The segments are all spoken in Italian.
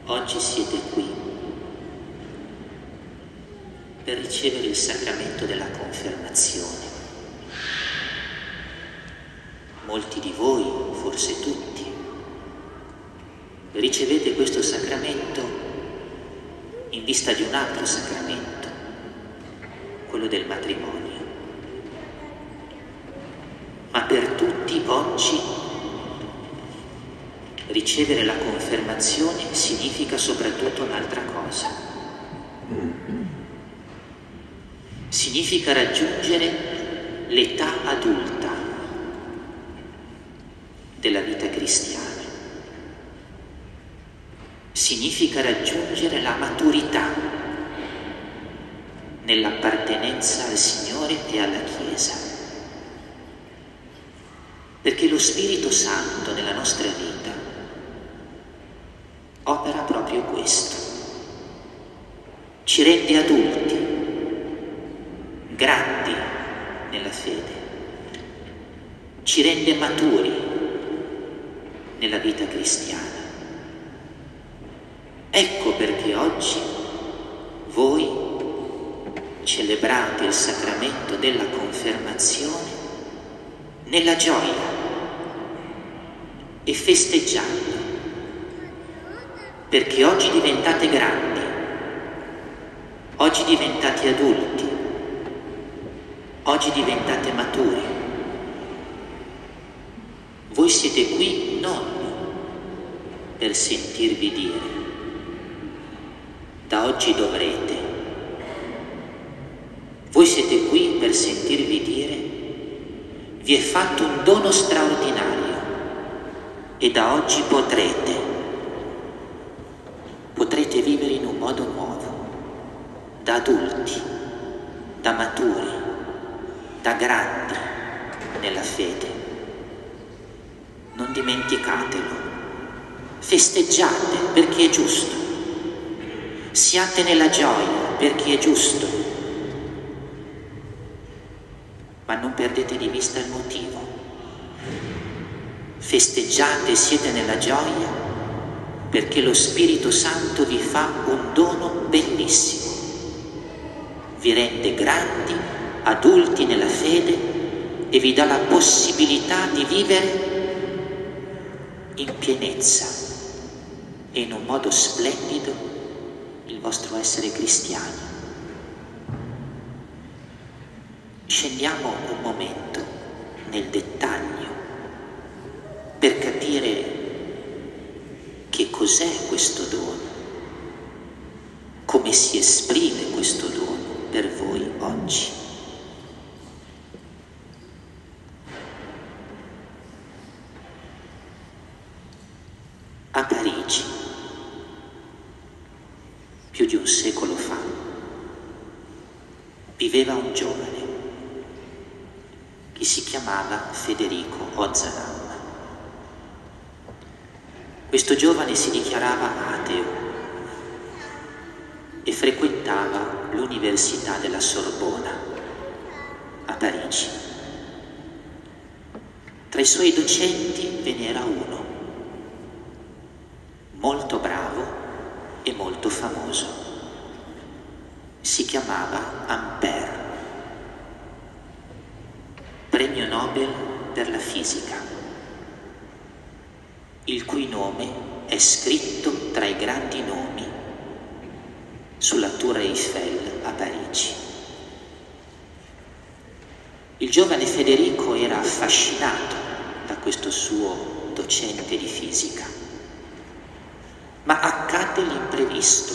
Oggi siete qui per ricevere il sacramento della confermazione. Molti di voi, forse tutti, ricevete questo sacramento in vista di un altro sacramento, quello del matrimonio. Ma per tutti oggi ricevere la confermazione significa soprattutto un'altra cosa. Significa raggiungere l'età adulta della vita cristiana. Significa raggiungere la maturità nell'appartenenza al Signore e alla Chiesa. Perché lo Spirito Santo nella nostra vita opera proprio questo. Ci rende adulti, grandi nella fede, ci rende maturi nella vita cristiana. Ecco perché oggi voi celebrate il sacramento della confermazione nella gioia e festeggiando, perché oggi diventate grandi, oggi diventate adulti, oggi diventate maturi. Voi siete qui non per sentirvi dire da oggi dovrete. Voi siete qui per sentirvi dire vi è fatto un dono straordinario e da oggi potrete vivere in un modo nuovo, da adulti, da maturi, da grandi nella fede. Non dimenticatelo, festeggiate perché è giusto, siate nella gioia perché è giusto, ma non perdete di vista il motivo. Festeggiate e siete nella gioia perché lo Spirito Santo vi fa un dono bellissimo, vi rende grandi, adulti nella fede e vi dà la possibilità di vivere in pienezza e in un modo splendido il vostro essere cristiani. Scendiamo un momento nel dettaglio per capire che cos'è questo dono, come si esprime questo dono per voi oggi. A Parigi, più di un secolo fa, viveva un giovane che si chiamava Federico Ozanam. Questo giovane si dichiarava ateo e frequentava l'Università della Sorbona a Parigi. Tra i suoi docenti ve n'era uno molto bravo e molto famoso. Si chiamava Ampère, premio Nobel per la fisica, il cui nome è scritto tra i grandi nomi sulla Tour Eiffel a Parigi. Il giovane Federico era affascinato da questo suo docente di fisica, ma accadde l'imprevisto.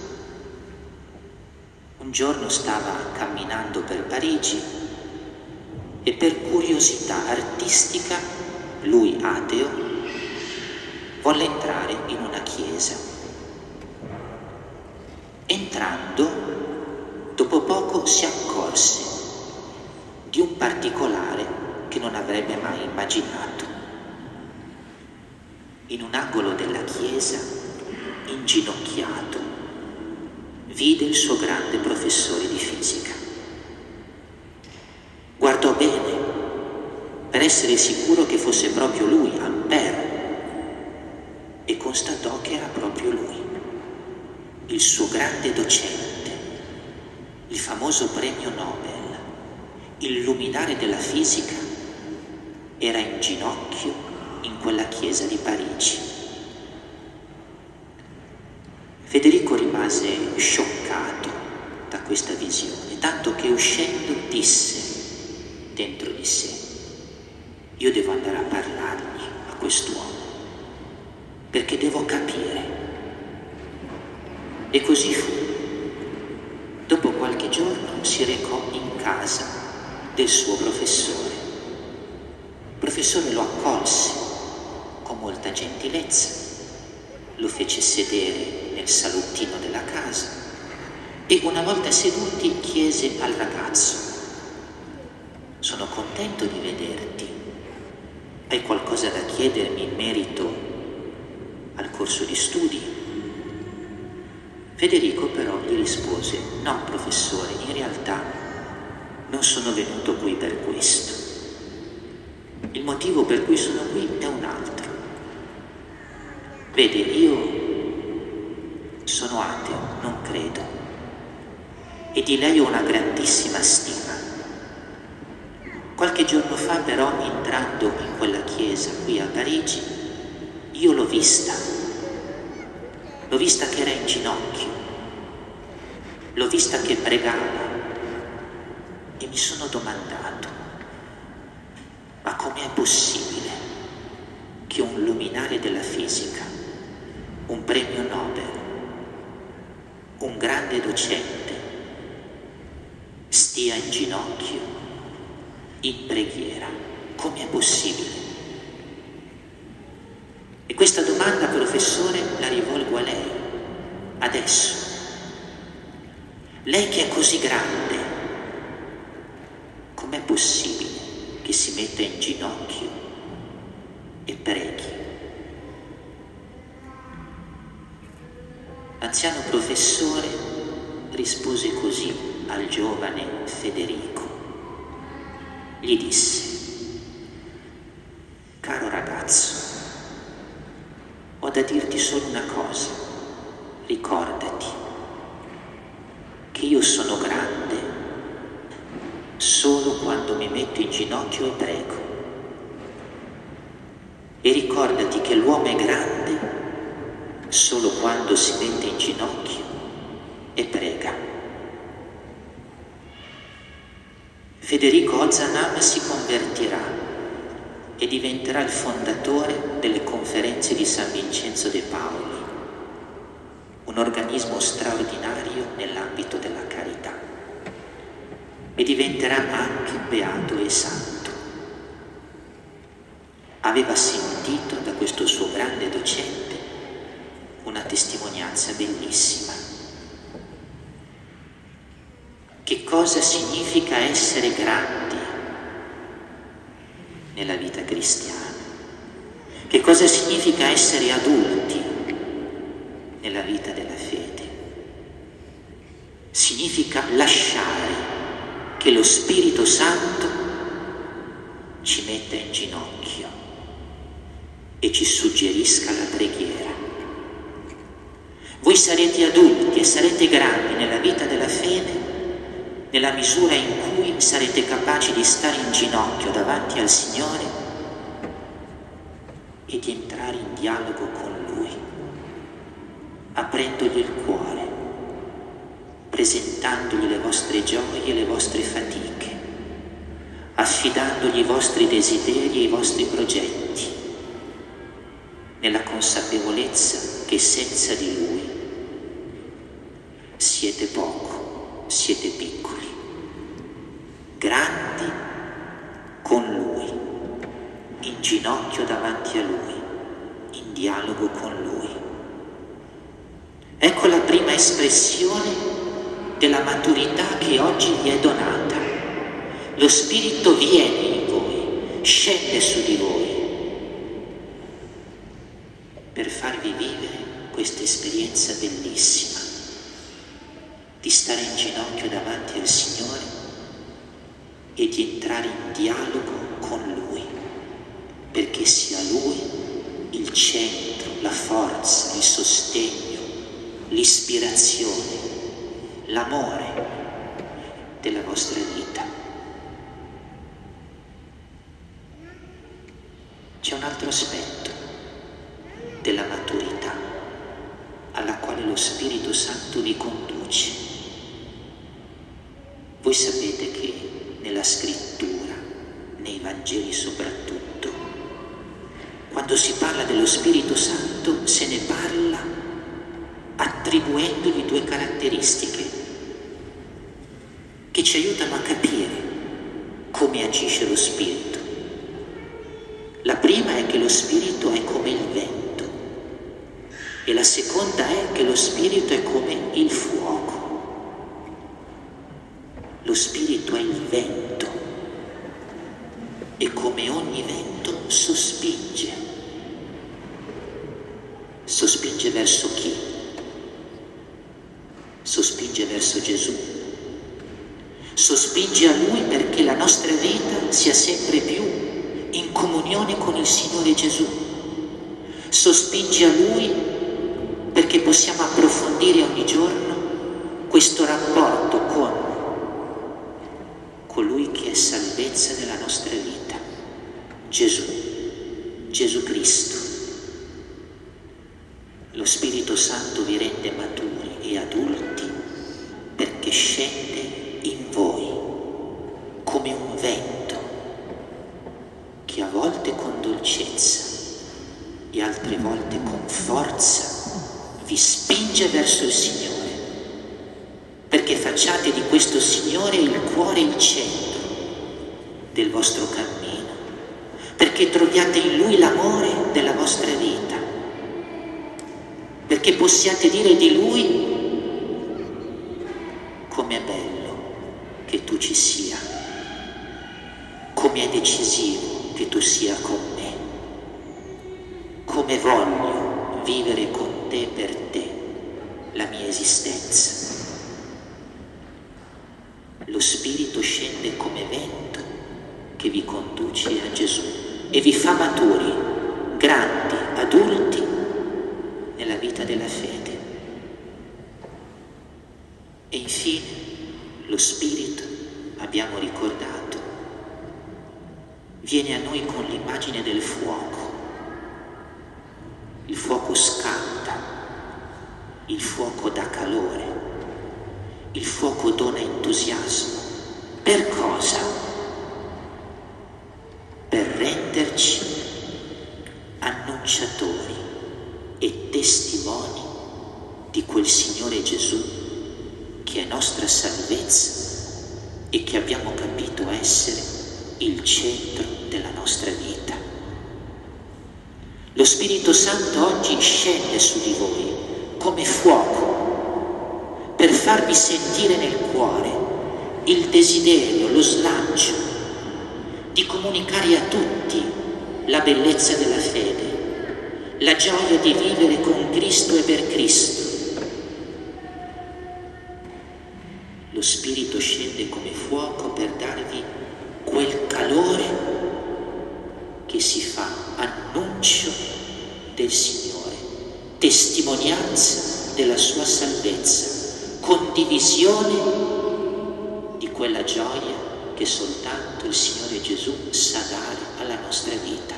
Un giorno stava camminando per Parigi e per curiosità artistica, lui ateo, volle entrare in una chiesa. Entrando, dopo poco si accorse di un particolare che non avrebbe mai immaginato. In un angolo della chiesa, inginocchiato, vide il suo grande professore di fisica. Guardò bene per essere sicuro che fosse proprio lui, Ampère, e constatò che era proprio lui. il suo grande docente, il famoso premio Nobel, il luminare della fisica, era in ginocchio in quella chiesa di Parigi. Federico rimase scioccato da questa visione, tanto che uscendo disse dentro di sé: io devo andare a parlargli a quest'uomo, perché devo capire. E così fu. Dopo qualche giorno si recò in casa del suo professore. Il professore lo accolse con molta gentilezza, lo fece sedere nel salottino della casa e una volta seduti chiese al ragazzo: sono contento di vederti. Hai qualcosa da chiedermi in merito al corso di studi? Federico però gli rispose: no, professore, in realtà non sono venuto qui per questo. Il motivo per cui sono qui è un altro. Vede, io sono ateo, non credo, e di lei ho una grandissima stima. Qualche giorno fa però, entrando in quella chiesa qui a Parigi, io l'ho vista che era in ginocchio, l'ho vista che pregava e mi sono domandato: ma com'è possibile che un luminare della fisica, un premio Nobel, un grande docente stia in ginocchio in preghiera? Com'è possibile? E questa domanda, professore, la rivolgo a lei, adesso. Lei che è così grande, com'è possibile che si metta in ginocchio e preghi? L'anziano professore rispose così al giovane Federico. Gli disse: caro ragazzo, ho da dirti solo una cosa: ricordati che io sono grande solo quando mi metto in ginocchio e prego. E ricordati che l'uomo è grande solo quando si mette in ginocchio e prega. Federico Ozanam si convertirà e diventerà il fondatore delle conferenze di San Vincenzo de Paoli, un organismo straordinario nell'ambito della carità, e diventerà anche beato e santo. Aveva sentito da questo suo grande docente una testimonianza bellissima. Che cosa significa essere grandi nella vita cristiana? Che cosa significa essere adulti nella vita della fede? Significa lasciare che lo Spirito Santo ci metta in ginocchio e ci suggerisca la preghiera. Voi sarete adulti e sarete grandi nella vita della fede nella misura in cui sarete capaci di stare in ginocchio davanti al Signore e di entrare in dialogo con Lui, aprendogli il cuore, presentandogli le vostre gioie e le vostre fatiche, affidandogli i vostri desideri e i vostri progetti, nella consapevolezza che senza di Lui siete poco, siete piccoli. Grandi con Lui, in ginocchio davanti a Lui, in dialogo con Lui. Ecco la prima espressione della maturità che oggi vi è donata. Lo Spirito viene in voi, scende su di voi, per farvi vivere questa esperienza bellissima di stare in ginocchio davanti al Signore e di entrare in dialogo con Lui, perché sia Lui il centro, la forza, il sostegno l'ispirazione, l'amore della vostra vita. C'è un altro aspetto della maturità alla quale lo Spirito Santo vi conduce. Voi sapete che nella Scrittura, nei Vangeli soprattutto, quando si parla dello Spirito Santo se ne parla attribuendogli due caratteristiche che ci aiutano a capire come agisce lo Spirito. La prima è che lo Spirito è come il vento e la seconda è che lo Spirito è come il fuoco. Lo Spirito è il vento e come ogni vento sospinge. Sospinge verso chi? Sospinge verso Gesù. Sospinge a Lui perché la nostra vita sia sempre più in comunione con il Signore Gesù. Sospinge a Lui perché possiamo approfondire ogni giorno questo rapporto con colui che è salvezza della nostra vita, Gesù Cristo. Lo Spirito Santo vi rende maturi e adulti perché scende in voi come un vento che a volte con dolcezza e altre volte con forza vi spinge verso il Signore, perché facciate di questo Signore il cuore e il centro del vostro cammino, perché troviate in Lui l'amore della vostra vita, perché possiate dire di Lui: com'è bello che tu ci sia, come è decisivo che tu sia con me, come voglio vivere con te, per te, la mia esistenza. Lo Spirito scende come vento che vi conduce a Gesù e vi fa maturi, grandi, adulti nella vita della fede. E infine lo Spirito, abbiamo ricordato, viene a noi con l'immagine del fuoco. Il fuoco scalda, il fuoco dà calore, il fuoco dona entusiasmo. Per cosa? Per renderci annunciatori e testimoni di quel Signore Gesù che è nostra salvezza e che abbiamo capito essere il centro della nostra vita. Lo Spirito Santo oggi scende su di voi come fuoco per farvi sentire nel cuore il desiderio, lo slancio di comunicare a tutti la bellezza della fede, la gioia di vivere con Cristo e per Cristo. Lo Spirito scende come fuoco per darvi quel calore che si fa annuncio del Signore, testimonianza della sua salvezza, condivisione di quella gioia che soltanto il Signore Gesù sa dare alla nostra vita.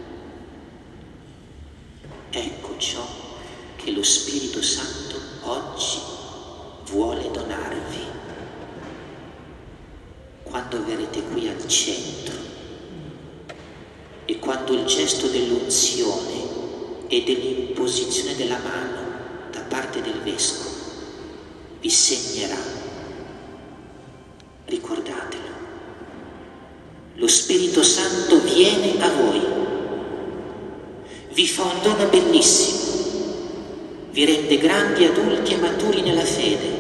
Ecco ciò che lo Spirito Santo oggi vuole donarvi. Quando verrete qui al centro e quando il gesto dell'unzione e dell'imposizione della mano da parte del Vescovo vi segnerà, ricordatelo, lo Spirito Santo viene a voi, vi fa un dono bellissimo, vi rende grandi, adulti e maturi nella fede,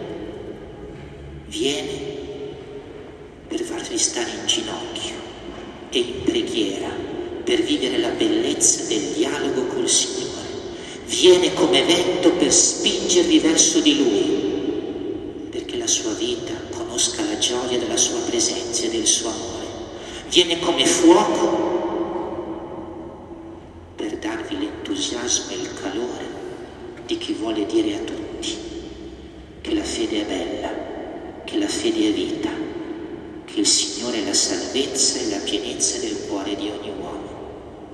viene per farvi stare in ginocchio e in preghiera per vivere la bellezza del dialogo col Signore, viene come vento per spingervi verso di Lui, perché la sua vita conosca la gioia della sua presenza e del suo amore, viene come fuoco per darvi l'entusiasmo e il calore di chi vuole dire a tutti: tutti che la fede è bella, che la fede è vita, che il Signore è la salvezza e la pienezza del cuore di ogni uomo.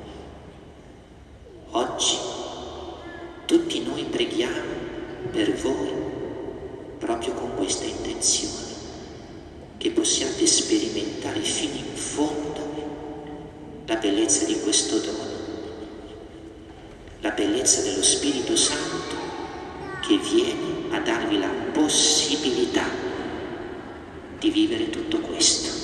Oggi tutti noi preghiamo per voi proprio con questa intenzione, che possiate sperimentare fino in fondo la bellezza di questo dono, la bellezza dello Spirito Santo che viene a darvi la possibilità di vivere tutto questo.